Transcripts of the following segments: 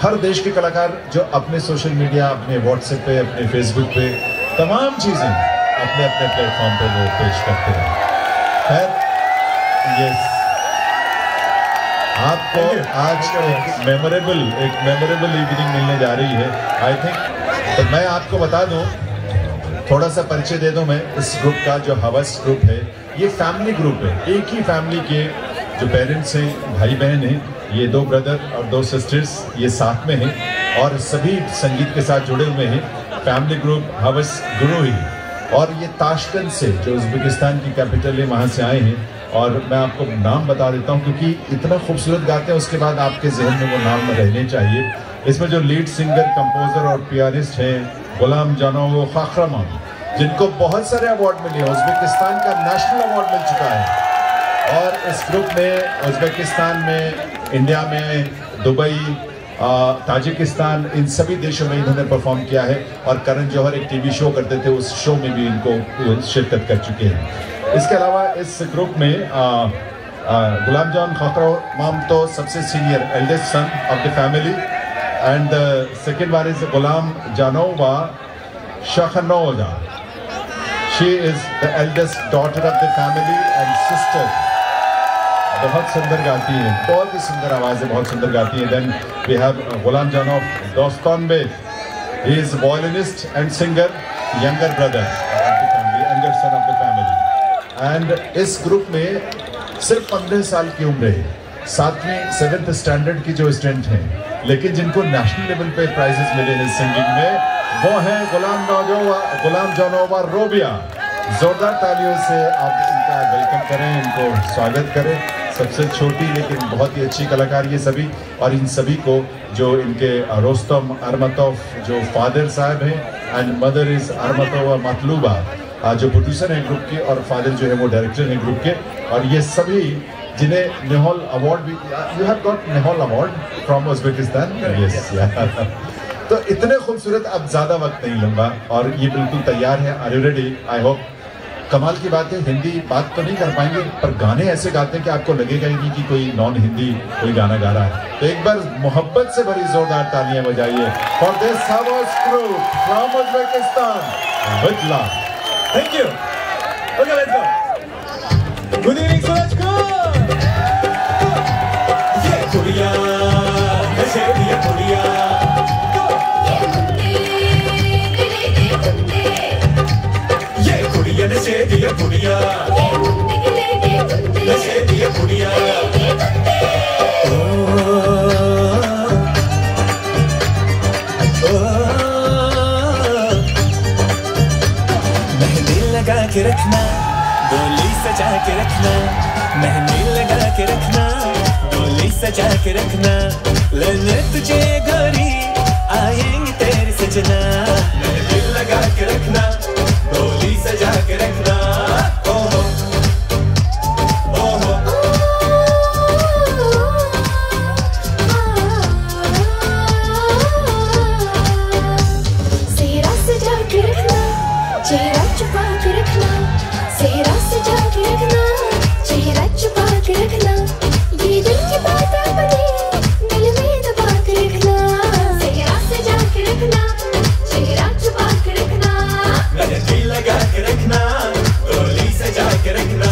हर देश के कलाकार जो अपने सोशल मीडिया, अपने व्हाट्सएप पे, अपने फेसबुक पे तमाम चीजें अपने अपने प्लेटफॉर्म पे वो पेश करते हैं। खैर, यस, आपको आज एक मेमोरेबल इवनिंग मिलने जा रही है आई थिंक। तो मैं आपको बता दूं, थोड़ा सा परिचय दे दूं मैं इस ग्रुप का। जो हवस ग्रुप है ये फैमिली ग्रुप है। एक ही फैमिली के जो पेरेंट्स हैं, भाई बहन हैं, ये 2 ब्रदर और 2 सिस्टर्स ये साथ में हैं और सभी संगीत के साथ जुड़े हुए हैं। फैमिली ग्रुप हवस गुरु ही, और ये ताशकंद से, जो उज़्बेकिस्तान की कैपिटल है, वहाँ से आए हैं। और मैं आपको नाम बता देता हूँ क्योंकि इतना खूबसूरत गाते हैं, उसके बाद आपके जहन में वो नाम रहने चाहिए। इसमें जो लीड सिंगर, कंपोजर और पियानिस्ट हैं गुलाम जानोव खाखरामान, जिनको बहुत सारे अवार्ड मिले हैं। उज़्बेकिस्तान का नेशनल अवार्ड मिल चुका है। और इस ग्रुप में उज़्बेकिस्तान में, इंडिया में, दुबई, ताजिकिस्तान, इन सभी देशों में इन्होंने परफॉर्म किया है। और करण जौहर एक टीवी शो करते थे, उस शो में भी इनको शिरकत कर चुके हैं। इसके अलावा इस ग्रुप में गुलाम जान खाखरामान तो सबसे senior eldest son of the family, and second one is Gulomjonova शाखनोदा। She is the eldest daughter of the family and sister. बहुत सुंदर गाती है, बहुत ही सुंदर आवाज है, बहुत सुंदर गाती है। Then we have Gulomjonov दोस्तानबेग, he is violinist and singer, younger brother of the family, younger son of the family. And इस ग्रुप में सिर्फ 15 साल की उम्र है, 7वीं 7th स्टैंडर्ड की जो स्टूडेंट हैं, लेकिन जिनको नेशनल लेवल पे प्राइजेस मिले हैं सिंगिंग में, वो हैं गुलाम जानोवा रोबिया। जोरदार तालियों से आप इनका वेलकम करें, इनको स्वागत करें। सबसे छोटी लेकिन बहुत ही अच्छी कलाकार ये सभी, और इन सभी को जो इनके रोस्तम अरमतोव जो फादर साहब हैं and mother is Armatova Matluba, जो प्रोड्यूसर हैं ग्रुप के, और फादर जो है वो डायरेक्टर हैं ग्रुप के। और ये सभी जिन्हें नेहोल अवार्ड भी, यू हैव गॉट नेहोल अवार्ड फ्रॉम उज़्बेकिस्तान। यस, तो इतने खूबसूरत, अब ज़्यादा वक्त नहीं लूँगा और ये बिल्कुल तैयार है। Are you ready? I hope. कमाल की बात है, हिंदी बात तो नहीं कर पाएंगे पर गाने ऐसे गाते हैं कि आपको लगेगा ही नहीं कि कोई नॉन हिंदी कोई गाना गा रहा है। तो एक बार मोहब्बत से भरी जोरदार तालियां बजाइए फॉर दिस हवस group from Uzbekistan with love. Thank you. Okay, let's go. Good evening, Surajkot. ये कुड़िया, नशे दिया कुड़िया। ये कुड़िया नशे दिया कुड़िया। नशे दिया कुड़िया। लगा के रखना, डोली सजा के रखना, मेहंदी लगा के रखना, डोली सजा के रखना, लेने तुझे गोरी आएंगे तेरे सजना। मेहंदी लगा के रखना, डोली सजा के रखना। ओहो ओहो सेहरा सजा के रखना, चेहरा छुपा के रखना, सेहरा सजा के रखना, चेहरा छुपा के रखना, ये दिल की बात अपनी दिल में दबा के रखना। सेहरा सजा के रखना, चेहरा छुपा के रखना, मेहंदी लगा के रखना, डोली सजा के रखना।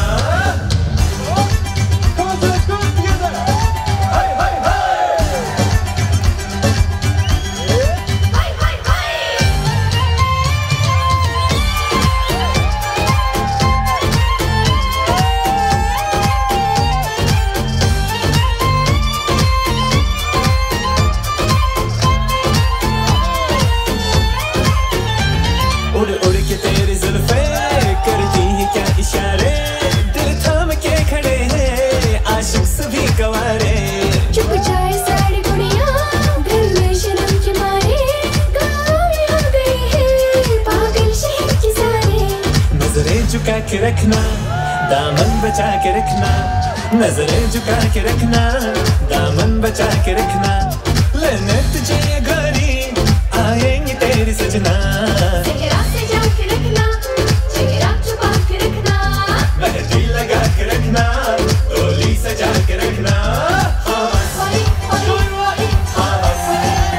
उड़ उड़ के तेरी जुल्फे करती हैं क्या इशारे, दिल थाम के खड़े हैं आशिक सभी कवारे। चुप जाए सारी कुड़ियाँ दिल में शर्म के मारे, गाँव में आ गई है पागल शहर की सारे। नजरें झुका के रखना, दामन बचा के रखना, नजरें झुका के रखना, दामन बचा के रखना, लेने तुझे गोरी आएंगे तेरी सजना। सेहरा सजा के रखना, चेहरा छुपा के रखना, मेहंदी लगा के रखना, डोली सजा के रखना। ओए ओए ओए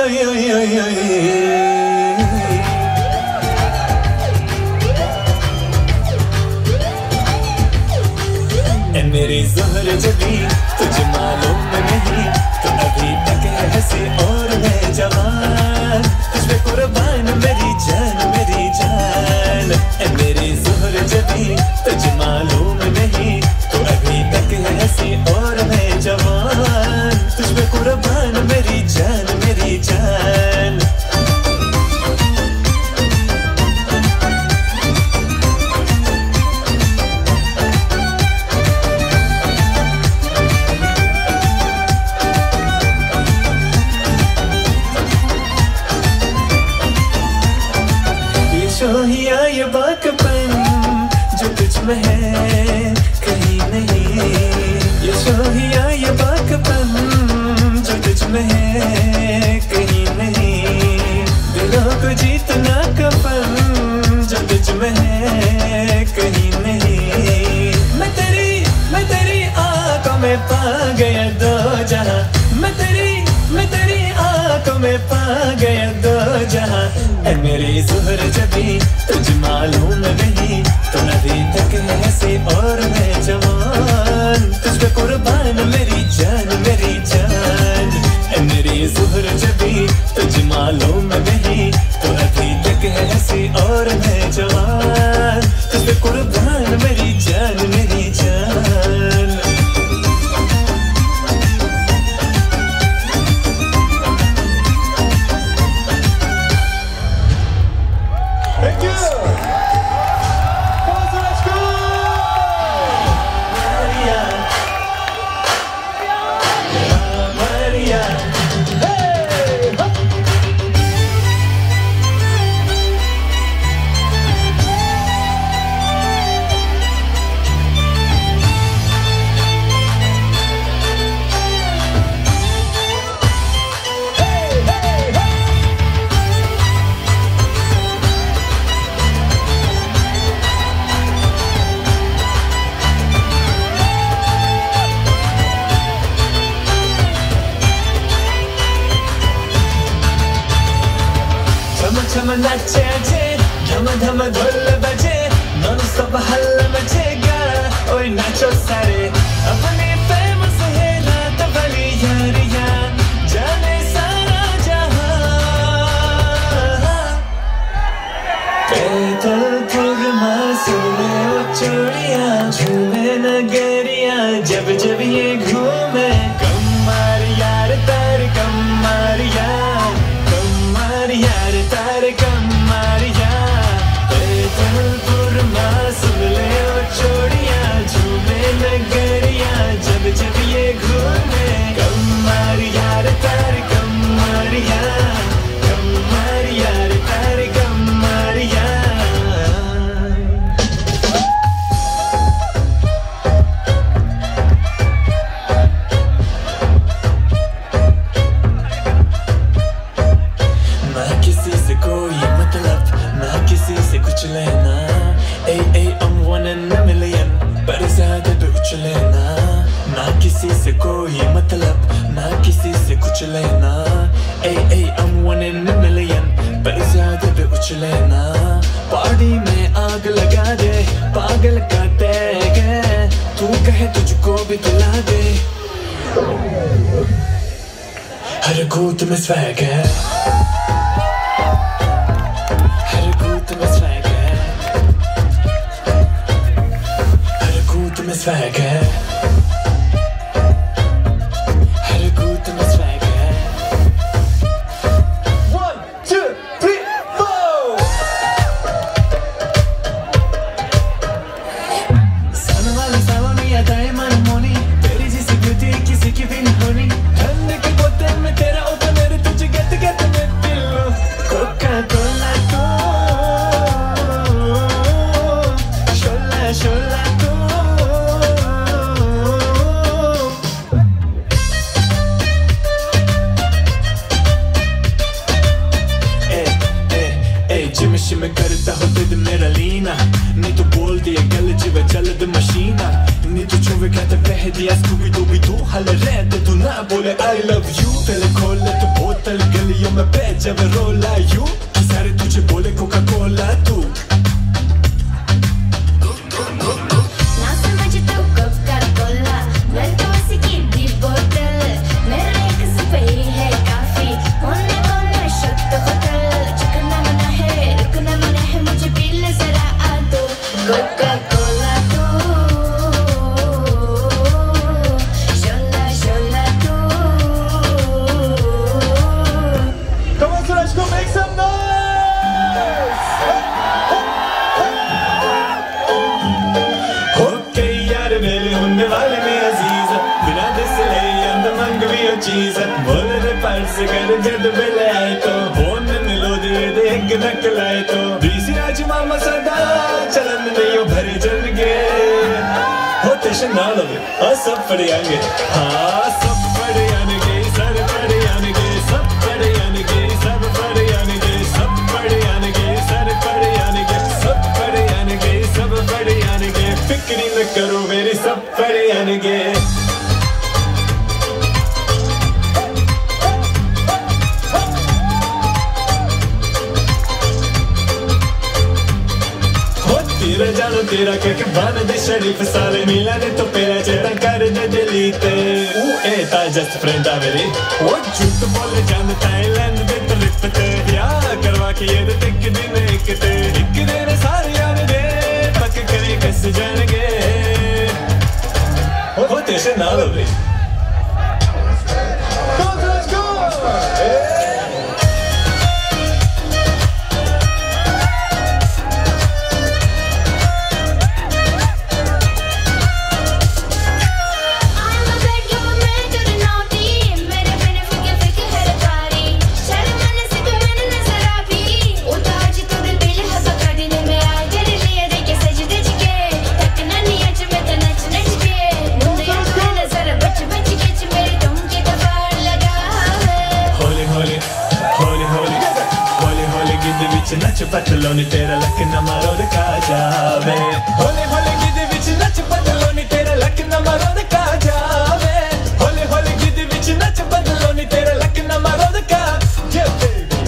मेरी ज़ोहर जबी तुझे मालूम नहीं, तो अभी तक है हंसी और मैं जवान, तुझ पे कुर्बान मेरी जान मेरी जान। मेरी ज़ोहर जबी तुझे मालूम नहीं, तो अभी तक है हंसी और मैं जवान, तुझ पे कुर्बान मेरी जान मेरी जान। शोहिया ये बाकपन जो तुझ में है कहीं नहीं, ये शोहिया ये बाकपन जो तुझ में है कहीं नहीं, दिलों को जीतना कफन जो तुझ में है कहीं नहीं। मैं तेरी आंखों में पा गया दो जहां, मैं तेरी आंखों में पा गया दो जहां। मेरी ज़ोहर जबी तुझे मालूम नहीं, तो अभी तक है हंसी और मैं जवान, तुझ पे कुर्बान मेरी जान मेरी जान। मेरी ज़ोहर जबी तुझे मालूम नहीं, तो अभी तक है हंसी और मैं जवान, तुझ पे कुर्बान मेरी जान मेरी जान। छम नाचे आजे धम धम ढोल बजे, नॉन स्टॉप हल्ला मचेगा, ओए नाचो सारे अपने फेमस है रात वाली यारियां, जाने सारा जहां। पैदल मासूमे वो चूड़ियां झूमे नगरिया, जब जब ये घूमे कम्मार यार तार कम्मार यार, कम्मार यार तार कम्मार यार। पैदल मासूम ले वो चूड़ियां झूमे नगरिया, जब जब ये घूमे कम्मार यार तार कम्मार यार, कम्मार यार तार कम्मार यार। कुछ लेना I'm one in a million, पर ज़्यादा भी उछलेना, ना किसी से कोई मतलब ना किसी से कुछ लेना। I'm one in a million, पर ज़्यादा भी उछलेना, पार्टी में आग लगा दे पागल का टैग है, तू कहे तुझको भी दिला दे, हर कूद में स्वैग है, swag है, हर कूद में swag है। 1 2 3 4 सामने वाले सामने आता है मन मोनी, तेरी जैसी ब्यूटी किसी की भी नहीं होनी, ठंडे की बोतल में तेरा ओपनर, तुझे गेट गेट में पिलो कोका कोला तो शोला शोला मैं करता हूँ दिल मेरा लीना, नहीं तो बोल दिया गल जिवे चल दे मशीना, नहीं तो छुवे कहते कह दिया स्कूबी डूबी तू हल रहते तू ना बोले I love you, तेरे खोले तो बहुत पतल गलियों में बैठ जब रोला यूं कि सारे तुझे बोले कोका कोला तू ना समझ तो कोका कोला मैं तो उसकी दी बोतल मेरा एक सफाई है काफी होने को मैं शत होटल चुकना मना है मुझे पीले जरा आ दो कोका कोला तो शोला शोला तो Come on, Suraj, go make some noise! Okay यार मेरे होने वाले में अजीज बिना दिस ले अंद मंग भी ओ चीज बोल रे पर्स कर जद बेले आए तो फोन मिलो दे देख नकलाए तो बीसी राज मामा सदा चलन नहीं ओ भरे जन गे होते शनाल वे सब पड़ियांगे हाँ सब पड़ियांगे सर पड़ियांगे सब पड़ियांगे सब पड़ियांगे सब पड़ियांगे सर पड़ियांगे सब पड़ियांगे सब पड़ियांगे फिक्री न करो मेरी सब पड़ियांगे तेरा जानो तेरा के बन दे शरीफ साले मिला ने तो पेरा चेहरा कर दे दिलीते ए ता जस्ट फ्रेंड आ मेरी वो झूठ बोले जानता है लैंड दे ट्रिप ते या करवा के ये दे टिक दिन एक दे सारे यार दे पक करे कैसे जानेंगे हो तेरे ना लो रे Go, Suraj, go! I'm a bad girl, मैं तो naughty मेरे बिना फिक्र है तारी शर्म आने से तो मैंने नजर आ भी उतार जी तो दिल पहले हवा कर देने में आ तेरे लिए देखे सजदे के तकना नहीं आज मैं तो नच के मुझे तो नजर बच के मेरे तुम के कपार लगा होली होली होली होली होली होली गिद्ध विच नच पतलोनी तेरा लक न मारो दिखा जावे होली होली गिद्ध विच नच पतलोनी तेरा लक न मारो दिखा जावे होली होली गिद्ध विच नच पतलोनी तेरा लक न मारो दिखा जावे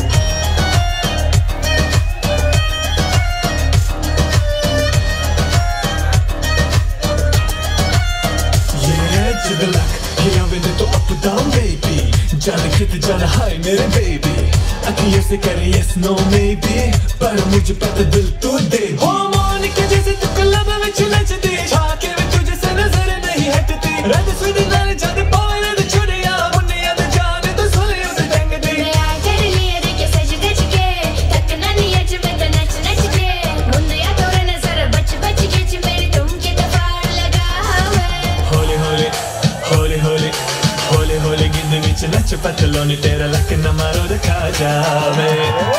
Yeah, जिगलक हिया विंदे तो up down baby जाने कित जाना हाय मेरे baby अखियों से करे yes no maybe पर मुझे पता दिल तू दे हो मान के जैसे तू क्लब में नचती छाके में तुझे से नजर नहीं हटती रद सुन नाल जाने पाए रे छुड़िया मुन्निया दे जाने तो सोले उसे टंग दी मैं आ तेरे लिए देखे सजदे के तकना नहीं आज मैं तो नच के मुझे तो नजर बच के मेरे तुम के कपार लगा होली होली होली होली होली होली गिद्ध विच नच पतलोनी तेरा लक न मारो दिखा जावे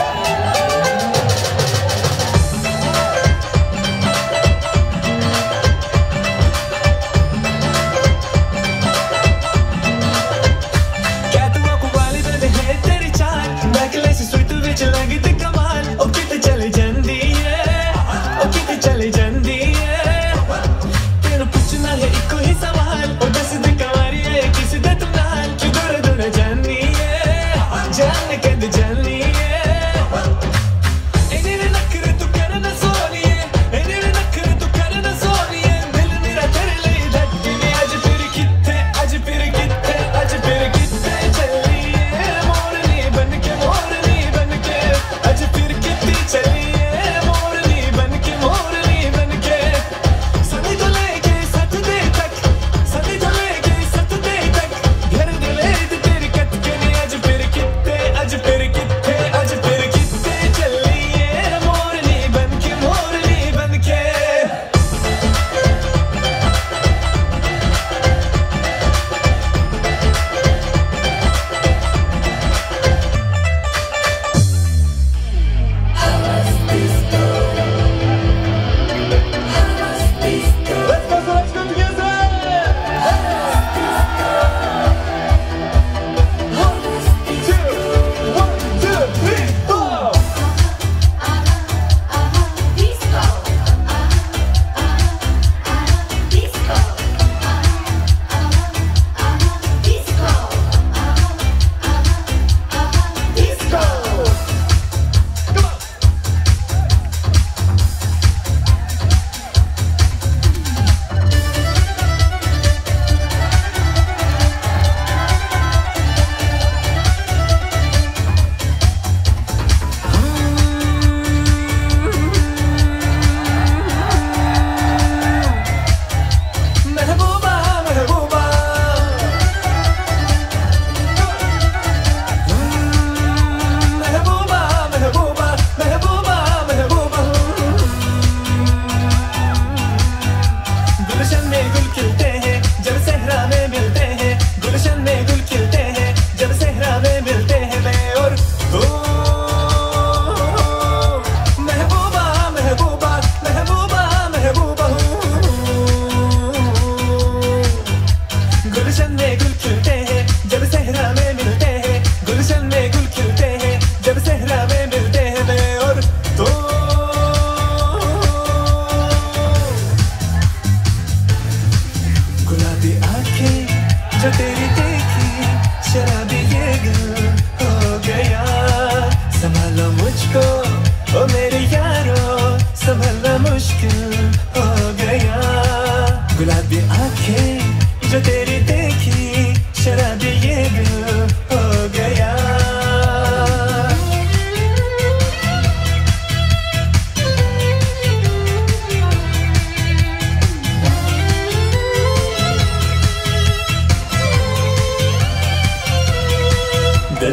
क्या तू आंखों वाली दर्द है तेरी चाल नेकलेस स्वीट विच लगी ते कमाल ओ किते चले जंदी है ओ किते चले जंदी है तेरे पूछना है इको ही सवाल ओ दस दे कवारी है किस दे तू नाल कि दूर दूर जानी है जान के दे जानी है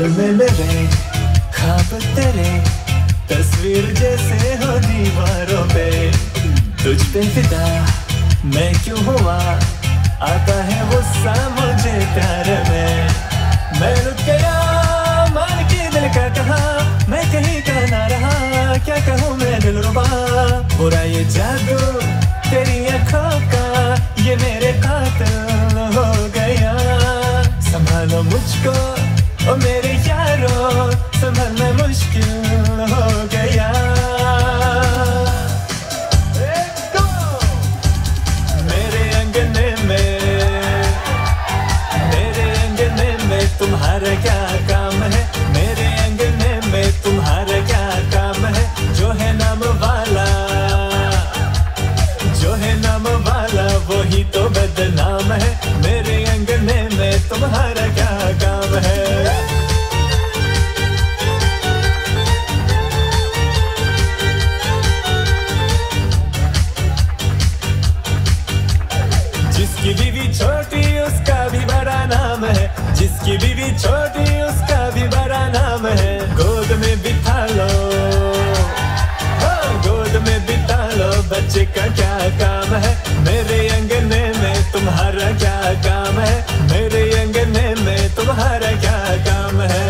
दिल में मेरे ख्वाब तेरे तस्वीर जैसे हो दीवारों पे तुझ पे फिदा मैं क्यों हुआ आता है गुस्सा मुझे प्यार में मैं रुक गया मान के दिल का कहा मैं कहीं का ना रहा क्या कहूँ मैं दिलरुबा बुरा ये जादू तेरी आँखों का ये मेरे कातिल हो गया संभालो मुझको ओ मेरे यारो संभलना मुश्किल हो गया मेरे अंगने में तुम्हारा क्या काम है मेरे अंगने में तुम्हारा क्या काम है जो है नाम वाला वही तो बदनाम है मेरे अंगने में तुम्हारा क्या काम है जिसकी बीवी छोटी उसका भी बड़ा नाम है जिसकी बीवी छोटी उसका भी बड़ा नाम है गोद में बिठा लो गोद में बिठा लो बच्चे का क्या काम है मेरे अंगने में तुम्हारा क्या काम है मेरे अंगने में तुम्हारा क्या काम है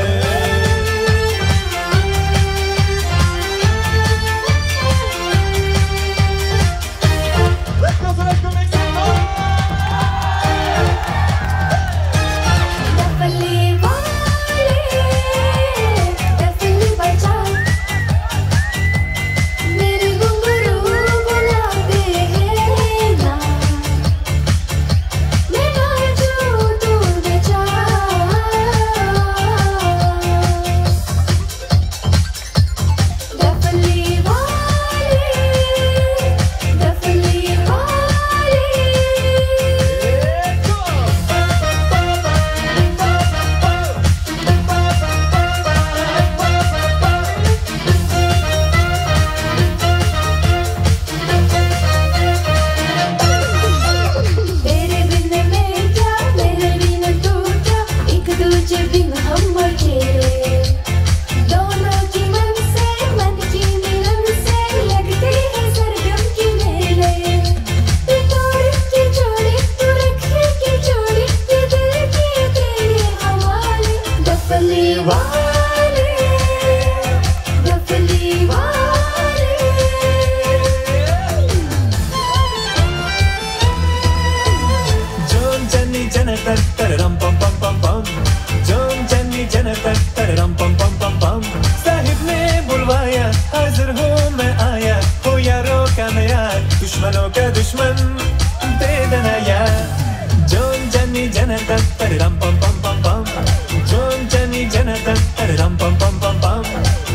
साहिब ने बुलवाया हाजिर हूँ मैं आया हो यारों का मैं यार दुश्मनों का दुश्मन दे देना यार जोन जनी जनता तररम पम पम पम पम जोन जनी जनता तररम पम पम पम पम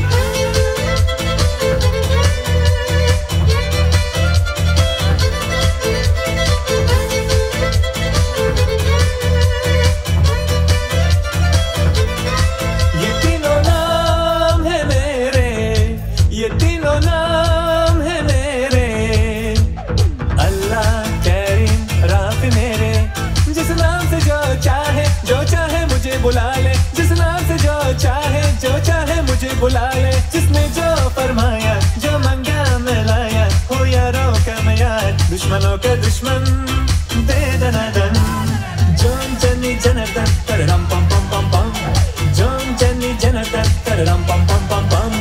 बुला ले जिस नाम से जो चाहे मुझे बुला ले जिसने जो फरमाया जो मंगा मैं लाया हो यारों का मैं यार दुश्मनों का दुश्मन दे दना दन जोन जनी जनता तररम पम पम पम पम जोन जनी जनता तररम पम पम पम पम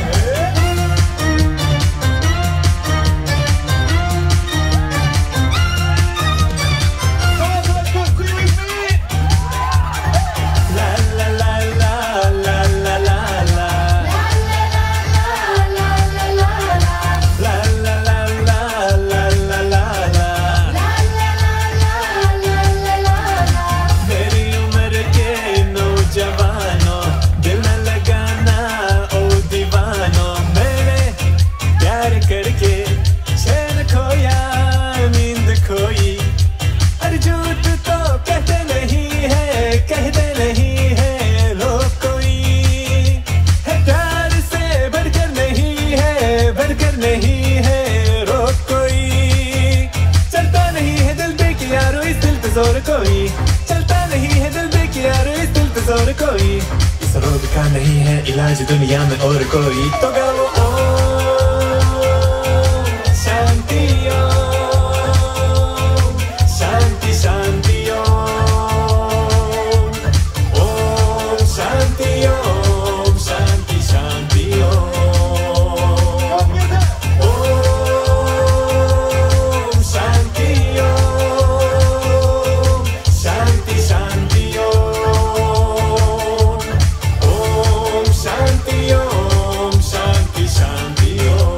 कोई चलता नहीं है दिल बेकियार इस दिल पे जोर कोई इस रोग का नहीं है इलाज दुनिया में और कोई, तो गाओ ओम शांति ओम शांति शांति ओम ओम शांति ओम शांति शांति ओम ओम शांति ओम शांति शांति ओम ओम शांति ओम शांति शांति ओम।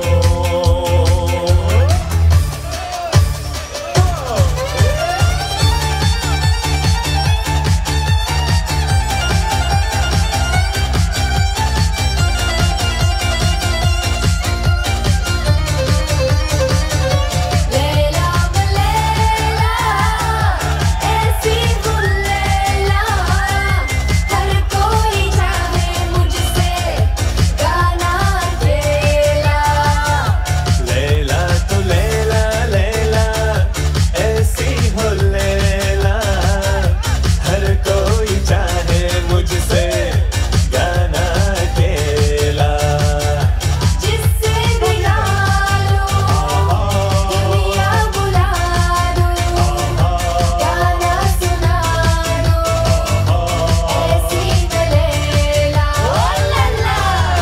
लैला लैला ऐसी हूँ लैला, हर कोई चाहे मुझसे गाना खेला। लैला तो लैला लैला ऐसी हो लैला, हर कोई चाहे मुझसे गाना खेला। जिससे बुला लो दुनिया बुला दो, गाना सुना दो ऐसी लैला लैला।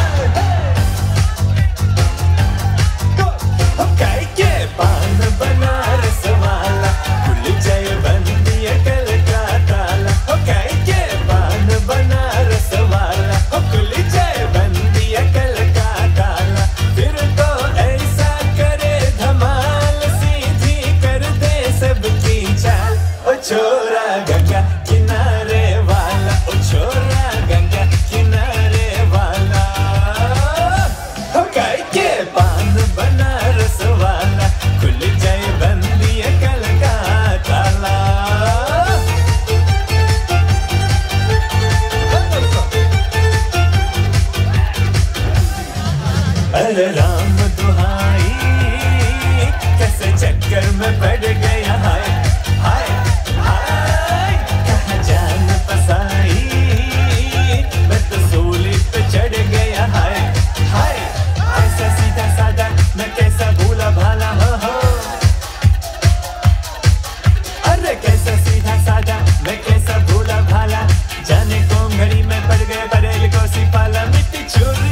काय के पान बनारस वाला, खुल जाए बंदिया कल का ताला। काय के पान बनारस वाला, खुल जाए बंदिया कल का ताला। फिर तो ऐसा करे धमाल, सीधी कर दे सबकी चाल। ओ छोरा गंगा किनारे वाला, ओ छोरा गंगा किनारे वाला। काय के पान बनारस वाला, खुल जाए बंदिया कल का ताला। अरे राम दुहाई, कैसे चक्कर में पड़ गया हाय हाय हाय। कहाँ जान फसाई, मैं तो सूली पे चढ़ गया हाय हाय। ऐसा सीधा साधा मैं कैसा भूला भाला हो। अरे कैसा सीधा साधा मैं कैसा भूला भाला, जाने कौन घड़ी में पड़ गए बरेल को सिपाला। मिट्टी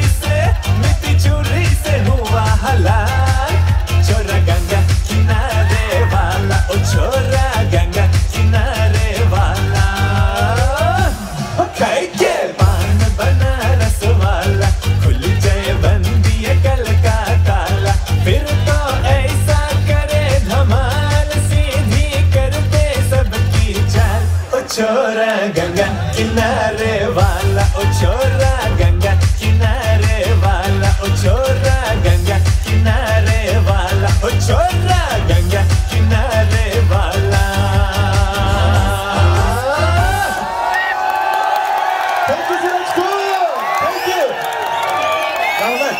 चूरी से हुआ हलाल, छोरा गंगा किनारे वाला, ओ छोरा गंगा किनारे वाला। खाई के पान बनारस वाला, खुल जाए बंदिया कल का ताला। फिर तो ऐसा करे धमाल, सीधी कर दे सबकी चाल। ओ छोरा गंगा किनारे वाला, ओ छोरा गंगा किनारे वाला, ओ छोरा गंगा किनारे वाला, ओ छोरा गंगा किनारे वाला। Thank you, Suraj Kumar. Thank you. Rahmat.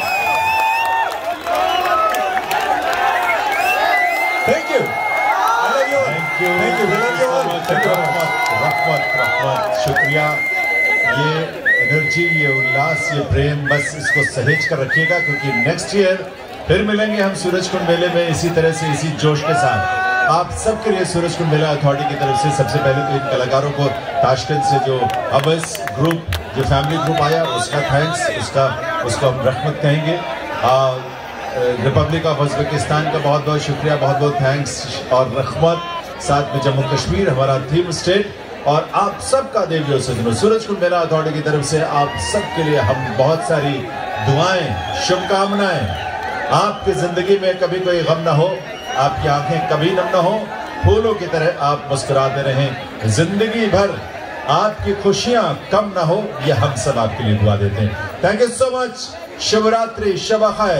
Thank you. I love you. Thank you. Thank you. We love you all. Thank you. रहमत शुक्रिया। ये एनर्जी, ये उल्लास, ये प्रेम बस इसको सहेज कर रखिएगा, क्योंकि नेक्स्ट ईयर फिर मिलेंगे हम सूरजकुंड मेले में इसी तरह से, इसी जोश के साथ। आप सबके लिए सूरजकुंड मेला अथॉरिटी की तरफ से सबसे पहले तो इन कलाकारों को ताशकंद से जो अबस ग्रुप, जो फैमिली ग्रुप आया, उसका थैंक्स, उसको हम रहमत कहेंगे। रिपब्लिक ऑफ उज़्बेकिस्तान का बहुत बहुत शुक्रिया, बहुत बहुत थैंक्स और रहमत। साथ में जम्मू कश्मीर हमारा थीम स्टेट, और आप सबका देवियों सजनों सूरजकुंड मेला अथॉरिटी की तरफ से आप सबके लिए हम बहुत सारी दुआएं, शुभकामनाएं। आपकी जिंदगी में कभी कोई गम ना हो, आपकी आंखें कभी नम ना हो, फूलों की तरह आप मुस्कुराते रहें जिंदगी भर, आपकी खुशियां कम ना हो, ये हम सब आपके लिए दुआ देते हैं। Thank you so much. Shivratri, शब खैर।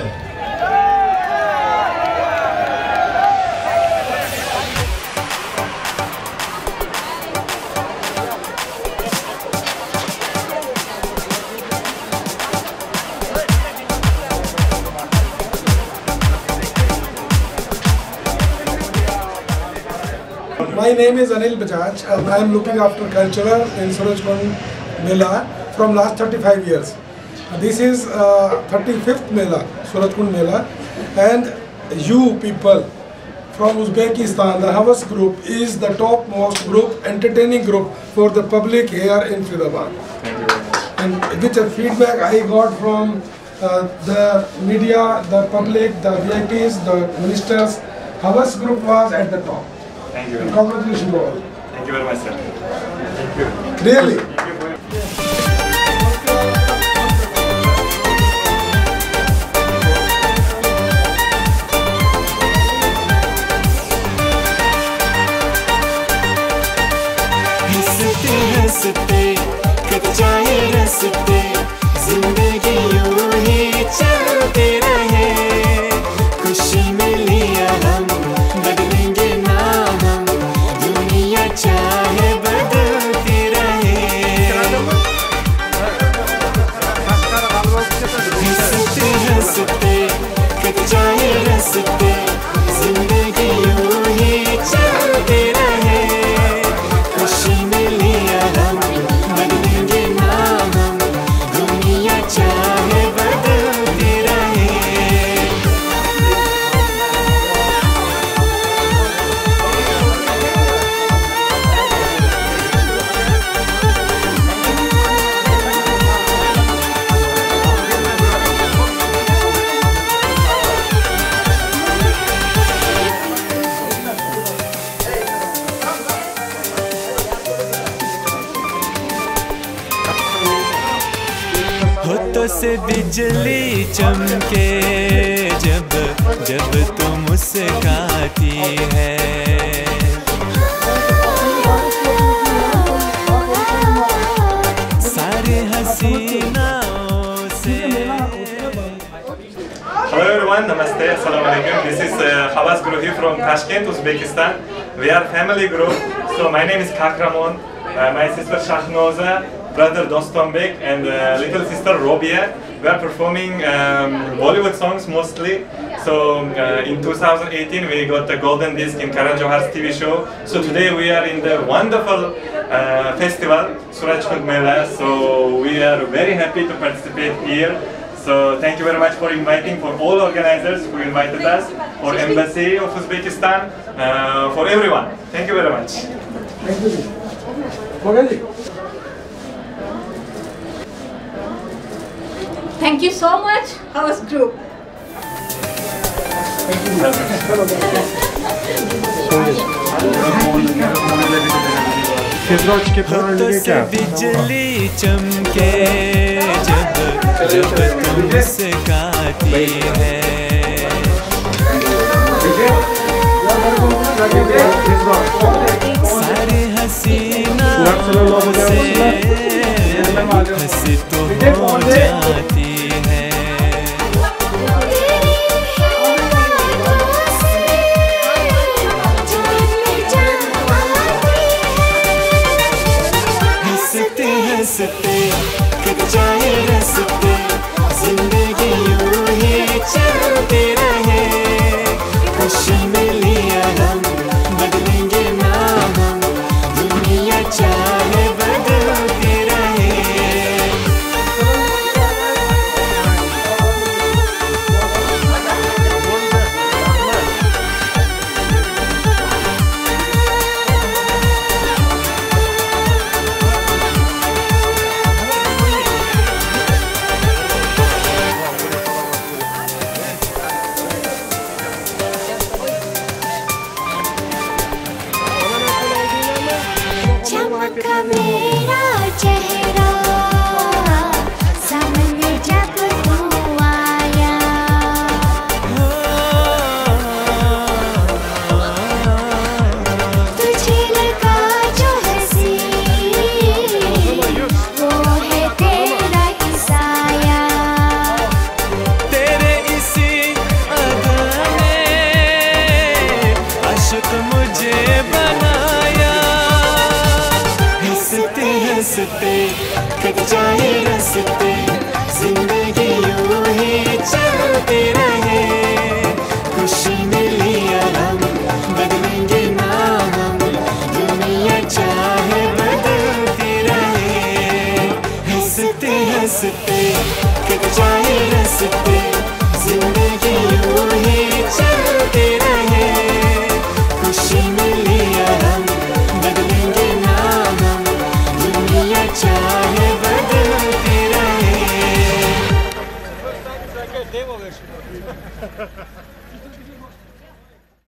My name is Anil Bajaj and I am looking after culture in Surajkund Mela. from last 35 years. This is 35th Mela, Surajkund Mela, and you people from Uzbekistan, the Havas group is the topmost group, entertaining group for the public here in Faridabad. And with the feedback I got from the media, the public, the VIPs, the ministers, Havas group was at the top. Thank you. Congratulations all. Thank you very much, sir. Thank you. Really. हंसते कट जाए रस्ते जिंदगी यूं ही चलते रहे खुशी में लिया हम बदलेंगे ना हम दुनिया चाहे बदलती रहे हंसते हंसते कट जाए रस्ते जिंदगी यूं ही चलते रहे खुशी में लिया हम बदलेंगे ना हम दुनिया चाहे बदलती रहे होठों से बिजली चमके जब जब तुम मुस्कुराती है सारे हसीनाओं से Hello everyone, Namaste, Assalamu alaikum. This is Havas Gruhi from Tashkent, Uzbekistan. We are family group. So my name is Kakramon, my sister Shahnoza, brother Dostonbek, and little sister Robia. We are performing Bollywood songs mostly. So in 2018 we got the golden disc in Karan Johar's TV show. So today we are in the wonderful festival, Surajkund Mela. So we are very happy to participate here. So thank you very much for inviting, for all organizers who invited us, for Embassy of Uzbekistan, for everyone. Thank you very much. Thank you. Mogaji. Thank you so much, Havas Group. होठों से बिजली चमके जब जब तुम मुस्कुराती है सारे हसीनाओं से हंसी तो हो जाती है हंसते हंसते कट जाए रस्ते जिंदगी यूं ही चलते रहे खुशी में लिया हम बदलेंगे ना हम दुनिया चाहे बदलती रहे कट जाए रास्ते, जिंदगी यूं ही चलते रहे। खुशी मिली हम बदलेंगे ना हम, दुनिया चाहे बदलते रहे।